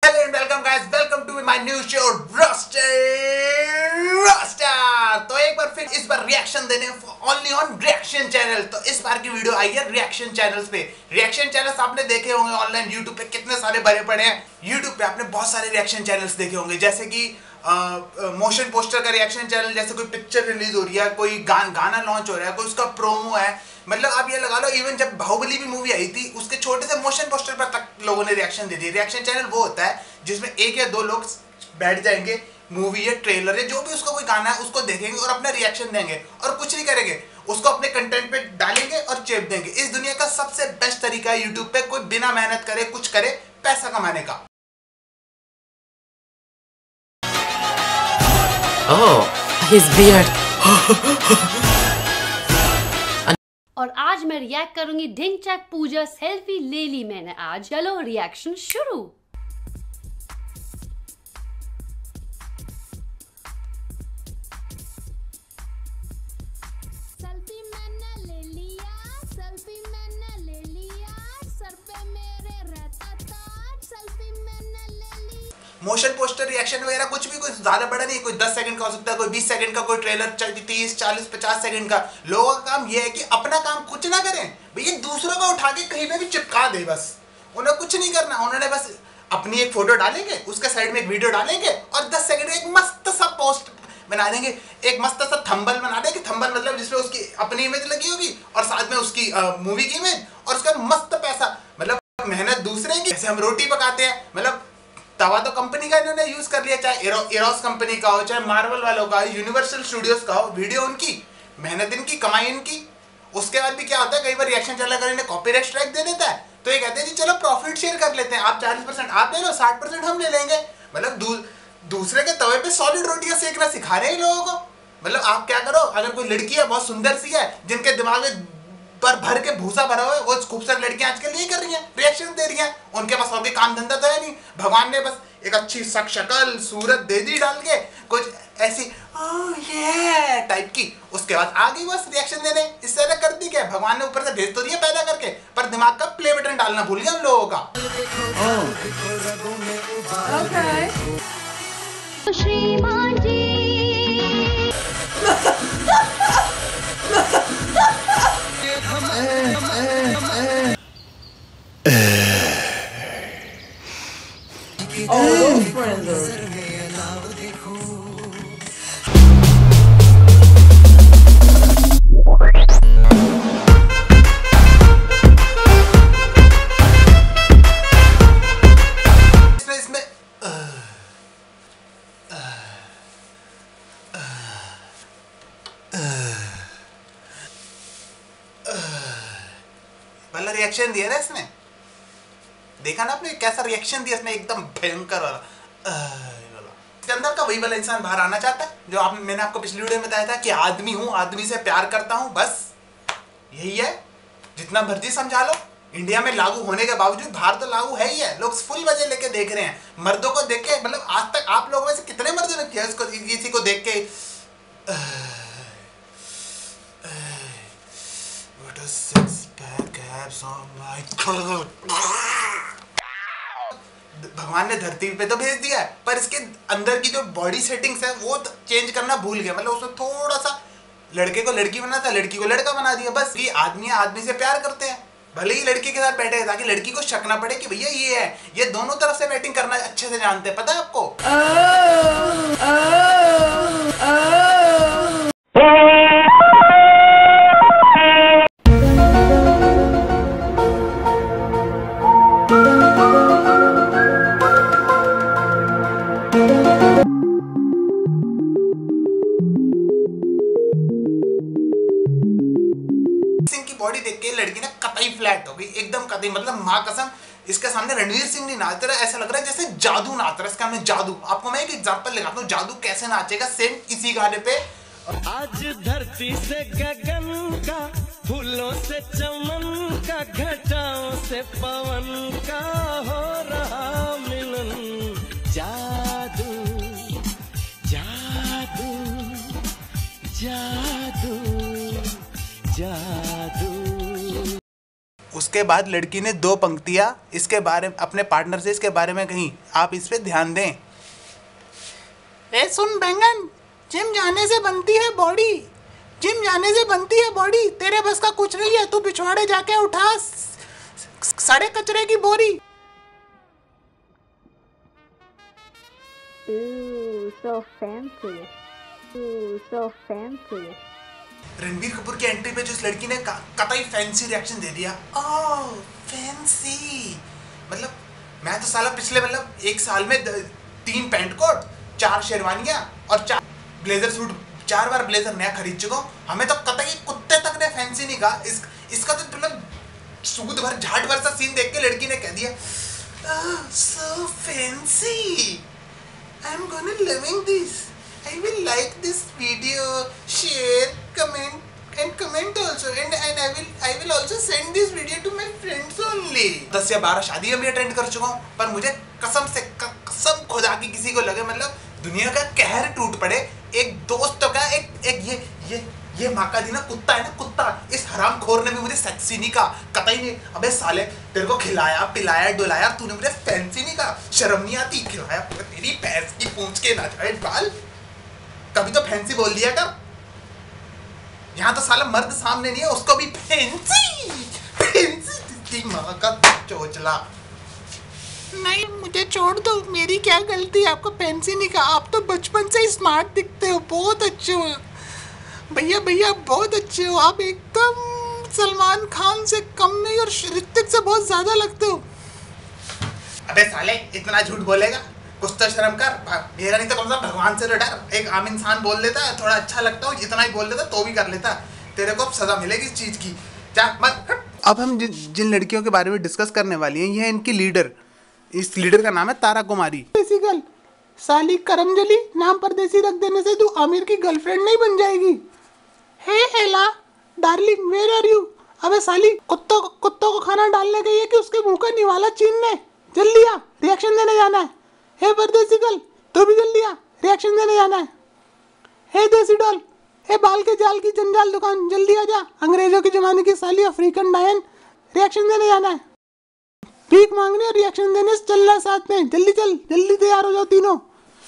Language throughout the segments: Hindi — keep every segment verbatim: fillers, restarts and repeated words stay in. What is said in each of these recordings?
Hello and welcome guys, welcome to my new show roaster roaster. तो एक बार फिर इस बार रिएक्शन देने ओनली ऑन रिएक्शन चैनल। तो इस बार की वीडियो आई है रिएक्शन चैनल्स पे। रिएक्शन चैनल्स आपने देखे होंगे ऑनलाइन यूट्यूब पे, कितने सारे भरे पड़े हैं। यूट्यूब पे आपने बहुत सारे रिएक्शन चैनल्स देखे होंगे, जैसे कि मोशन पोस्टर का रिएक्शन चैनल, जैसे कोई पिक्चर रिलीज हो रही है, कोई गा, गाना लॉन्च हो रहा है, कोई उसका प्रोमो है। मतलब आप ये लगा लो, इवन जब बाहुबली भी मूवी आई थी उसके छोटे से मोशन पोस्टर पर तक लोगों ने रिएक्शन दे दी। रिएक्शन चैनल वो होता है जिसमें एक या दो लोग बैठ जाएंगे, मूवी या ट्रेलर या जो भी उसका कोई गाना है उसको देखेंगे और अपना रिएक्शन देंगे और कुछ नहीं करेंगे, उसको अपने कंटेंट पे डालेंगे और चेप देंगे। इस दुनिया का सबसे बेस्ट तरीका है यूट्यूब पे कोई बिना मेहनत करे कुछ करे पैसा कमाने का। Oh, his beard. और आज मैं रिएक्ट करूंगी ढिंग चैक पूजा सेल्फी ले ली मैंने आज। चलो रिएक्शन शुरू। सेल्फी मैंने ले लिया, सेल्फी मैंने ले लिया, सर पे मेरे रहता था, सेल्फी मैंने ले ली। मोशन पोस्टर रिएक्शन वगैरह कुछ भी कोई ज्यादा बड़ा नहीं, कोई दस सेकंड का हो सकता है, कोई बीस सेकंड का, कोई ट्रेलर तीस चालीस पचास सेकंड का। लोगों का काम यह है कि अपना काम कुछ ना करें भैया, दूसरों का उठा के कहीं पे भी चिपका दे। बस उन्हें कुछ नहीं करना, उन्होंने बस अपनी एक फोटो डालेंगे, उसके साइड में एक वीडियो डालेंगे और दस सेकंड एक मस्त सा पोस्ट बना देंगे, एक मस्त सा थंबनेल बना देंगे। थंबनेल मतलब जिसमें उसकी अपनी इमेज लगी होगी और साथ में उसकी मूवी की इमेज और उसका मस्त पैसा। मतलब मेहनत दूसरे की, जैसे हम रोटी पकाते हैं, मतलब तवा तो कंपनी का इन्होंने यूज कर लिया, चाहे एरोस कंपनी का हो, चाहे मार्वल वालों का, यूनिवर्सल स्टूडियोज का हो। वीडियो उनकी, मेहनत इनकी, कमाई इनकी। उसके बाद भी क्या होता है, कई बार रिएक्शन चला कर इन्हें कॉपीराइट स्ट्राइक दे देता है, तो ये कहते हैं जी चलो प्रॉफिट शेयर कर लेते हैं, आप चालीस परसेंट आप ले लो, साठ परसेंट हम ले लेंगे। मतलब दू, दूसरे के तवे पे सॉलिड रोटियां सेकना सिखा रहे हैं लोगों को। मतलब आप क्या करो, अगर कोई लड़की है बहुत सुंदर सी है, जिनके दिमाग में पर भर के भूसा भरा हुआ है, वो खूबसूरत लड़कियां आजकल ये कर रही हैं, रिएक्शन दे रही हैं। उनके पास और भी काम धंधा तो है नहीं, भगवान ने बस एक अच्छी शक्ल सूरत दे दी डाल के, कुछ ऐसी ये टाइप की। उसके बाद आगे बस रिएक्शन देने। इससे अलग कर दी क्या, भगवान ने ऊपर से भेज तो दिया पैदा करके, पर दिमाग का प्ले बटन डालना भूल गया उन लोगों का। श्रीमान जी Oh, those friends are. इसमें वाला रिएक्शन दिया ना इसने, देखा ना आपने कैसा रिएक्शन दिया इसने, एकदम भयंकर वाला। इसके अंदर का वही वाला इंसान बाहर आना चाहता है जो आप मैंने आपको पिछली वीडियो में बताया था कि आदमी हूं, आदमी से प्यार करता हूं, बस यही है। जितना मर्जी समझा लो, इंडिया में लागू होने के बावजूद बाहर तो लागू है ही है। लोग फुल मजे लेके देख रहे हैं मर्दों को देख के। मतलब आज तक आप लोगों में से कितने मर्दों ने किया इसको, किसी को देख के What a six pack abs on my भगवान ने धरती पे तो भेज दिया है, पर इसके अंदर की जो बॉडी सेटिंग्स है वो चेंज करना भूल गया। मतलब उसमें थोड़ा सा लड़के को लड़की बना था, लड़की को लड़का बना दिया। बस ये आदमी आदमी से प्यार करते हैं, भले ही लड़की के साथ बैठे ताकि लड़की को शक ना पड़े कि भैया ये है। ये दोनों तरफ से बैटिंग करना अच्छे से जानते हैं, पता है आपको। oh, oh, oh. बॉडी देख के लड़की ना कतई फ्लैट हो गई, एकदम कतई। मतलब माँ कसम, इसके सामने रणवीर सिंह नहीं नाच रहा, ऐसा लग रहा है जैसे जादू नाच रहा है। इसका हमें जादू, आपको मैं एक एग्जांपल दिखाता हूँ जादू कैसे नाचेगा, सेम इसी गाने पे। आज धरती से गगन का, फूलों से चमन का, घटाओं से पवन का हो रहा मिलन। जादू जादू जादू जादू। उसके बाद लड़की ने दो पंक्तियाँ इसके बारे में अपने पार्टनर से इसके बारे में कही, आप इस पे ध्यान दें। ए सुन बैंगन, जिम जाने से बनती है बॉडी, जिम जाने से बनती है बॉडी, तेरे बस का कुछ नहीं है, तू पिछवाड़े जाके उठा सड़े कचरे की बोरी। Ooh, so fancy. Ooh, so fancy. Ranbir Kapoor की एंट्री पे जो इस लड़की ने कतई फैंसी रिएक्शन दे दिया। ओह फैंसी, मतलब मैं तो साला पिछले मतलब एक साल में तीन पैंट कोट, चार शेरवानियां और चार ब्लेजर सूट, चार बार ब्लेजर नया खरीद चुका हूँ। हमें तो कतई कुत्ते तक ने फैंसी नहीं कहा। इस इसका तो मतलब सूद भर झाट भर सा सीन देख के लड़की ने कह दिया so fancy, I am gonna loving this, I will like this video, share, comment and comment also, and and I will I will also send this video to my friends only. दस या बारह शादियां भी अटेंड कर चुका हूँ, पर मुझे कसम से कसम खुदा की किसी को लगे मतलब दुनिया का कहर टूट पड़े, एक दोस्त का एक एक ये ये ये माकादीना कुत्ता है ना, कुत्ता, इस हरामखोर ने भी मुझे सेक्सी नहीं कहा, कतई नहीं। अबे साले तेरे को खिलाया पिलाया डुलाया, तूने मुझे फैंसी नहीं कहा, शर्म नहीं आती? खिलाया तेरी भैंस की पूंछ के ना जाए बाल, कभी तो फैंसी बोल दिया कर। यहाँ तो साला मर्द सामने नहीं है, उसको भी फैंसी फैंसी माँ का चोचला। नहीं मुझे छोड़ दो, मेरी क्या गलती, आपको फैंसी नहीं कहा, आप तो बचपन से ही स्मार्ट दिखते हो, बहुत अच्छे हो भैया, भैया बहुत अच्छे हो आप, एकदम सलमान खान से कम नहीं और ऋतिक से बहुत ज्यादा लगते हो। अबे साले इतना झूठ बोलेगा, कुछ तो शर्म कर, मेरा नहीं तो कम से कम भगवान से तो डर। एक आम इंसान बोल देता है थोड़ा अच्छा लगता हो, इतना ही बोल देता तो भी कर लेता, तेरे को अब सजा मिलेगी इस चीज की, जा मत। अब हम जि, जिन लड़कियों के बारे में डिस्कस करने वाली हैं, ये है इनकी लीडर। इस लीडर का नाम है तारा कुमारी। देसी गर्ल, साली करमजली, नाम परदेसी रख देने से तू आमिर की गर्लफ्रेंड नहीं बन जाएगी। हे एला डार्लिंग वेयर आर यू। अबे साली कुत्तों को कुत्तों को खाना डालने गई है कि उसके मुंह का निवाला छीनने, जल्दी आ रिएक्शन देने जाना है। हे परदेसी गर्ल, तू भी जल्दी आ रिएक्शन देने जाना है। हे देसी डॉल, हे बाल के जाल की जंजाल दुकान, जल्दी आ जा, अंग्रेजों के जमाने की साली अफ्रीकन डायन, रिएक्शन देने जाना है। भीख मांगने और रिएक्शन देने से चल रहा साथ में, जल्दी चल, जल्दी तैयार हो जाओ तीनों।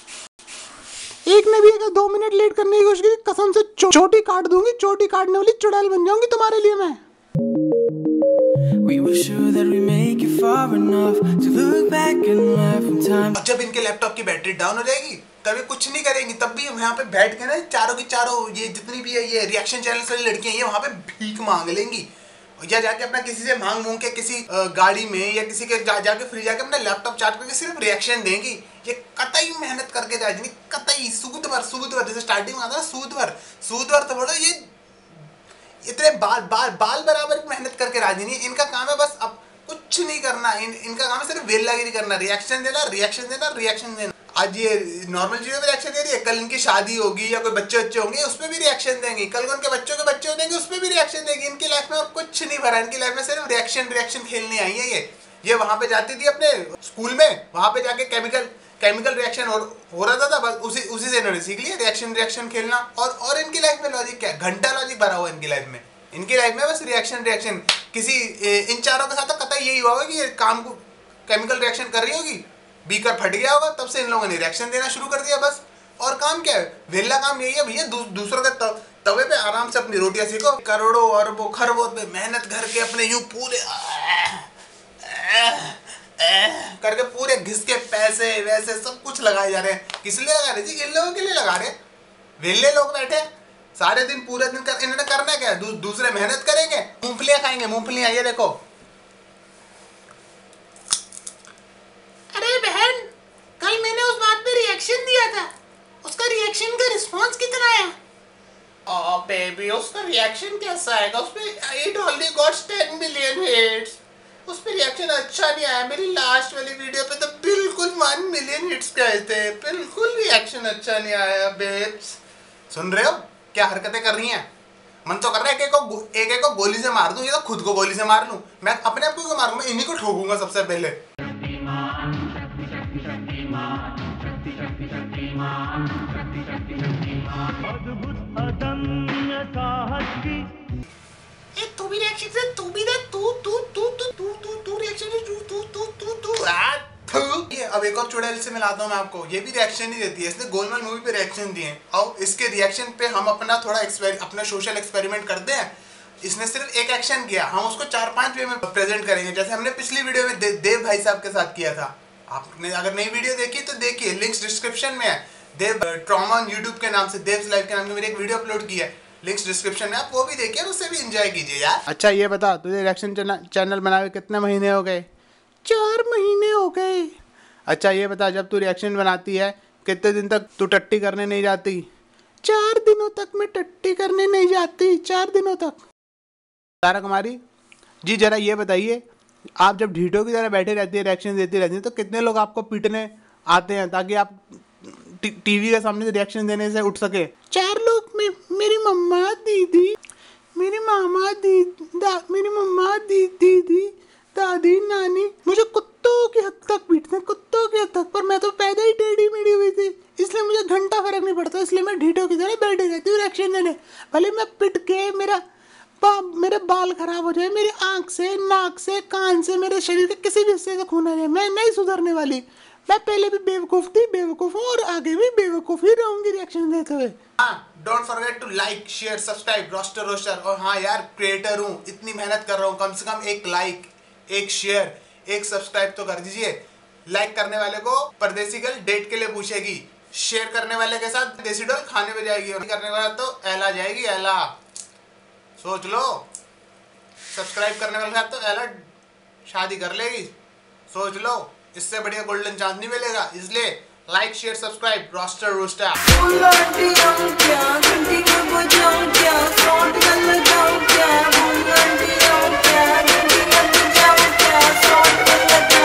एक ने भी अगर दो मिनट लेट करने की कोशिश की, कसम से चो, चोटी काट दूंगी, चोटी काटने वाली चुड़ैल बन जाऊंगी तुम्हारे लिए मैं। We were sure that we make it far enough to look back and laugh from time. जब इनके लैपटॉप की बैटरी डाउन हो जाएगी तभी कुछ नहीं करेंगी, तब भी हम यहाँ पे बैठ के ना चारों की चारों ये जितनी भी है ये रिएक्शन चैनल वाली लड़कियां ये वहाँ पे भीख मांग लेंगी, या जाके अपना किसी से मांग मूंग के किसी गाड़ी में या किसी के जा, जाके फ्री जाके अपना लैपटॉप चार्ज करके सिर्फ रिएक्शन देंगी। ये कतई मेहनत करके राजनी, कतई सूद भर सूद भर, जैसे स्टार्टिंग में आता है सूद भर सूद भर, तो बोलो ये इतने बाल बाल बाल बराबर मेहनत करके राजी नहीं। इनका काम है बस अब कुछ नहीं करना, इन, इनका काम है सिर्फ वेलागिरी करना, रिएक्शन देना रिएक्शन देना रिएक्शन देना। आज ये नॉर्मल चीजों में रिएक्शन दे रही है, कल इनकी शादी होगी या कोई बच्चे बच्चे होंगे उस पर भी रिएक्शन देंगे, कल को उनके बच्चों के बच्चे हो देंगे उस पर भी रिएक्शन देंगे। इनकी लाइफ में और कुछ नहीं भरा, इनकी लाइफ में सिर्फ रिएक्शन रिएक्शन खेलने आई है। ये ये वहां पे जाती थी अपने स्कूल में, वहां पे जाके केमिकल केमिकल रिएक्शन हो, हो रहा था, बस उसी उसी से इन्होंने सीख लिया रिएक्शन रिएक्शन खेलना। और और इनकी लाइफ में लॉजिक क्या, घंटा लॉजिक भरा हुआ इनकी लाइफ में। इनकी लाइफ में बस रिएक्शन रिएक्शन। किसी इन चारों के साथ तो कतई यही हुआ होगा कि काम को केमिकल रिएक्शन कर रही होगी, बीकर फट गया होगा, तब से इन लोगों ने रिएक्शन देना शुरू कर दिया बस। और काम क्या है, वेला काम यही है भैया, दू, दूसरों के तव, तवे पे आराम से अपनी रोटियां सीखो, करोड़ों अरबों खरबों पे मेहनत करके अपने यूं पूरे करके पूरे घिस के पैसे वैसे सब कुछ लगाए जा रहे हैं। किस लिए लगा रहे जी? इन लोगों के लिए लगा रहे। वेले लोग बैठे सारे दिन पूरे दिन कर, इन्होंने करना क्या है, दू, दूसरे मेहनत करेंगे, मूंगफलियां खाएंगे, मूंगफलियां ये देखो। अरे बहन, कल मैंने उस बात पे रिएक्शन दिया था, उसका रिएक्शन का रिस्पांस कितना आया? ओह बेबी, उसका रिएक्शन कैसा आएगा? उस पे it only got ten million hits, उस पे रिएक्शन अच्छा नहीं आया। मेरी लास्ट वाली वीडियो पे तो बिल्कुल वन मिलियन हिट्स गए थे, बिल्कुल रिएक्शन अच्छा नहीं आया। बेब्स सुन रहे हो क्या हरकतें कर रही हैं? मन तो कर रहा है एक एक को एक एक को गोली से मार दूं, ये तो खुद को गोली से मार लूं। मैं अपने आप को क्यों मारूं? मैं इन्हीं को ठोकूंगा सबसे पहले। ए तू भी रिएक्शन दे, तू भी दे, तू तू तू तू तू तू तू रिएक्शन दे, तू तू तू तू तू आ थू। ये अब एक और चुड़ैल से मिलाता हूँ मैं आपको, ये भी रिएक्शन ही देती है, इसने गोलमाल मूवी पे रिएक्शन दिए। और इसके रिएक्शन पे हम अपना थोड़ा एक्सपेरि अपना सोशल एक्सपेरिमेंट करते हैं। इसने सिर्फ एक एक्शन किया, हम उसको चार पांच वे में प्रेजेंट करेंगे, जैसे हमने पिछली वीडियो में दे, देव भाई साहब के साथ किया था। आपने अगर नई वीडियो देखी तो देखिए, लिंक्स डिस्क्रिप्शन में है। देव ट्रॉमा यूट्यूब के नाम से, देव लाइव के नाम से मेरी एक वीडियो अपलोड की है, लिंक्स डिस्क्रिप्शन में, आप वो भी देखिए और उससे भी एंजॉय कीजिए यार। अच्छा ये बता, तुझे रिएक्शन चैनल बनाए कितने महीने हो गए? चार महीने हो गए। अच्छा ये बता, जब तू रिएक्शन बनाती है कितने दिन तक तू टट्टी करने नहीं जाती? चार दिनों तक मैं टट्टी करने नहीं जाती, चार दिनों तक। तारा कुमारी जी जरा ये बताइए, आप जब ढीठों की तरह बैठे रहती है, रिएक्शन देती रहती है, तो कितने लोग आपको पीटने आते हैं ताकि आप टीवी के सामने से रिएक्शन देने से उठ सके? चार लोग। मे, मेरी मम्मा, दीदी, मेरी मामा, दी, दा, मेरी मम्मा, दी, दीदी, दादी, नानी मुझे कुत्तों की हद तक पीटते हैं, कुत्तों की हद तक। पर मैं तो पैदा ही टेढ़ी मेढ़ी हुई थी, इसलिए मुझे घंटा फर्क नहीं पड़ता, इसलिए मैं ढीठों की तरह बैठी रहती हूँ रिएक्शन देने। भले मैं पिट के मेरा बा, मेरे बाल खराब हो जाए, मेरी आंख से, नाक से, कान से, मेरे शरीर के किसी भी हिस्से से खून आ जाए, मैं नहीं सुधरने वाली। मैं पहले भी बेवकूफ थी, बेवकूफ हूँ और आगे भी बेवकूफ ही रहूंगी रिएक्शन देते हुए। हाँ, don't forget to like, share, subscribe roaster roaster. और हाँ यार, क्रिएटर हूँ, इतनी मेहनत कर रहा हूँ, कम से कम एक लाइक, एक शेयर, एक सब्सक्राइब तो कर दीजिए। लाइक करने वाले को परदेसी गर्ल डेट के लिए पूछेगी, शेयर करने वाले के साथ देसी डॉल खाने पे जाएगी, और करने वाला तो एला जाएगी, एला सोच लो। सब्सक्राइब करने वाले साथ तो एला शादी कर लेगी, सोच लो। इससे बढ़िया गोल्डन चांस नहीं मिलेगा, इसलिए like share subscribe roaster roaster. क्या